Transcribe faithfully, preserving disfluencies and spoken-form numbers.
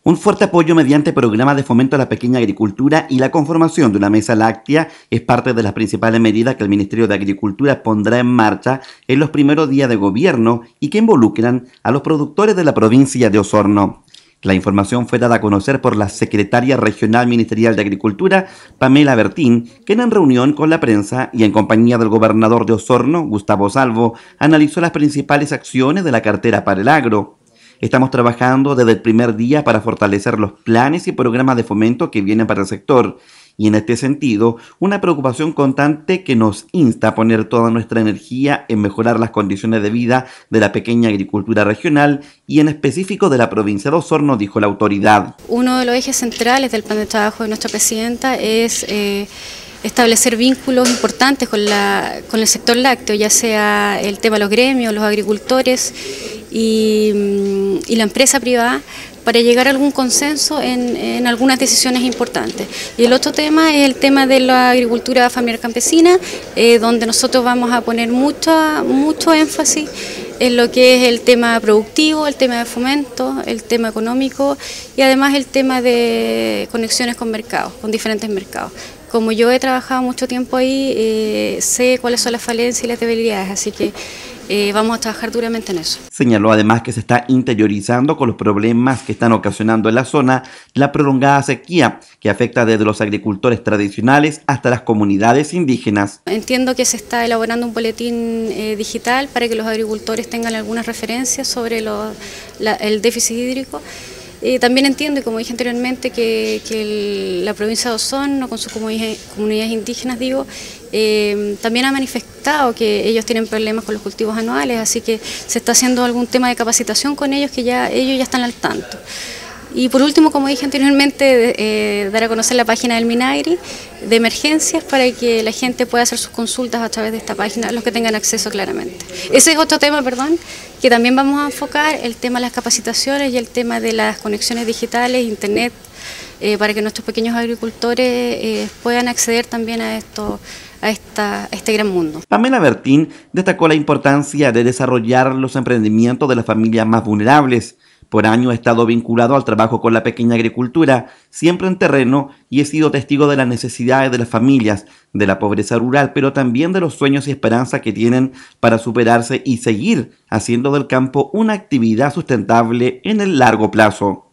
Un fuerte apoyo mediante programas de fomento a la pequeña agricultura y la conformación de una mesa láctea es parte de las principales medidas que el Ministerio de Agricultura pondrá en marcha en los primeros días de gobierno y que involucran a los productores de la provincia de Osorno. La información fue dada a conocer por la secretaria regional ministerial de Agricultura, Pamela Bertín, quien en reunión con la prensa y en compañía del gobernador de Osorno, Gustavo Salvo, analizó las principales acciones de la cartera para el agro. Estamos trabajando desde el primer día para fortalecer los planes y programas de fomento que vienen para el sector. Y en este sentido, una preocupación constante que nos insta a poner toda nuestra energía en mejorar las condiciones de vida de la pequeña agricultura regional y en específico de la provincia de Osorno, dijo la autoridad. Uno de los ejes centrales del plan de trabajo de nuestra presidenta es eh, establecer vínculos importantes con, la, con el sector lácteo, ya sea el tema de los gremios, los agricultores y, y la empresa privada, para llegar a algún consenso en, en algunas decisiones importantes. Y el otro tema es el tema de la agricultura familiar campesina, eh, donde nosotros vamos a poner mucho, mucho énfasis en lo que es el tema productivo, el tema de fomento, el tema económico y además el tema de conexiones con mercados, con diferentes mercados. Como yo he trabajado mucho tiempo ahí, eh, sé cuáles son las falencias y las debilidades, así que eh, vamos a trabajar duramente en eso. Señaló además que se está interiorizando con los problemas que están ocasionando en la zona la prolongada sequía, que afecta desde los agricultores tradicionales hasta las comunidades indígenas. Entiendo que se está elaborando un boletín eh, digital para que los agricultores tengan algunas referencias sobre lo, la, el déficit hídrico. Eh, también entiendo, y como dije anteriormente, que, que el, la provincia de Osorno, con sus comunidades, comunidades indígenas, digo, eh, también ha manifestado que ellos tienen problemas con los cultivos anuales, así que se está haciendo algún tema de capacitación con ellos, que ya ellos ya están al tanto. Y por último, como dije anteriormente, eh, dar a conocer la página del Minagri de emergencias para que la gente pueda hacer sus consultas a través de esta página, los que tengan acceso claramente. Ese es otro tema, perdón, que también vamos a enfocar, el tema de las capacitaciones y el tema de las conexiones digitales, internet, eh, para que nuestros pequeños agricultores eh, puedan acceder también a esto, a, esta, a este gran mundo. Pamela Bertín destacó la importancia de desarrollar los emprendimientos de las familias más vulnerables. Por años he estado vinculado al trabajo con la pequeña agricultura, siempre en terreno, y he sido testigo de las necesidades de las familias, de la pobreza rural, pero también de los sueños y esperanzas que tienen para superarse y seguir haciendo del campo una actividad sustentable en el largo plazo.